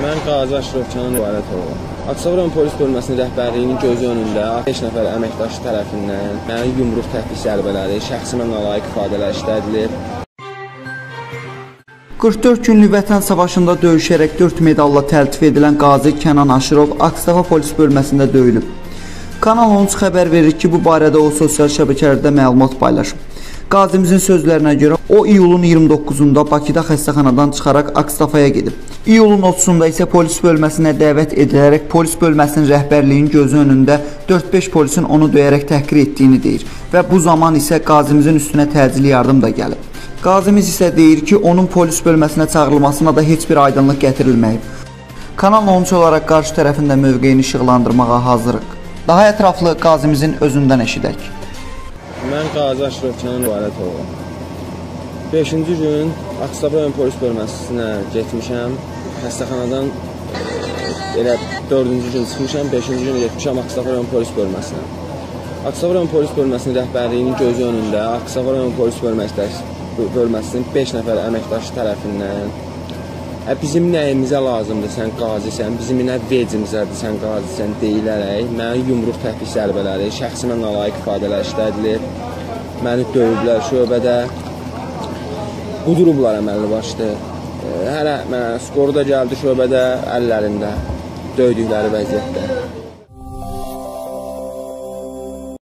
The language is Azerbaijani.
Mən Qazi Aşrofcan Mübarətoğlu. Aksaray rayon polis bölməsinin rəhbərliyinin gözü önündə 5 nəfər əməkdaşı tərəfindən mənə yumruq təhdid zərbələri, şəxsimə nalayiq ifadələr işlədilir. 44 günlük Vətən savaşında döyüşərək 4 medalla təltif edilən Qazi Kənan Aşırov Aksaray polis bölməsində döyülüb. Kanal 13 xəbər verir ki, bu barədə o sosial şəbəkələrdə məlumat paylaşıb. Qazimizin sözlərinə görə o iyulun 29-da Bakıda xəstəxanadan çıxaraq Aksafaya gedib. İyulun 30-da isə polis bölməsinə dəvət edilərək polis bölməsinin rəhbərliyinin gözü önündə 4-5 polisin onu döyərək təhqir etdiyini deyir və bu zaman isə Qazimizin üstünə təcili yardım da gəlib. Qazimiz isə deyir ki, onun polis bölməsinə çağırılmasına da heç bir aydınlıq gətirilməyib. Kanal 13 olaraq qarşı tərəfində mövqeyini işıqlandırmağa hazırıq. Daha ətraflı Qazimizin özündən eşidək. Mən Qazi Aşrofcan Mübarətoğlu. 5-ci gün Aksaray rayon polis bölməsinə getmişəm. Xəstəxanadan elə 4-cü gün çıxmışam, 5-ci gün getmişəm Aksaray rayon polis bölməsinə. Aksaray rayon polis bölməsinin rəhbərliyinin gözü önündə Aksaray rayon polis bölməsinin 5 nəfər əməkdaşı tərəfindən bizim nəyimizə lazımdır, sən qazisən, bizim nə vecimizədir, sən qazisən deyilərək mənə yumruq təhdid zərbələri, şəxsimə nalayiq ifadələr işlədilir. Məni döyüblər şöbədə, qudurublar əməlli başlı. Hələ mənə skoru da gəldi şöbədə əllərində döydükləri vəziyyətdə.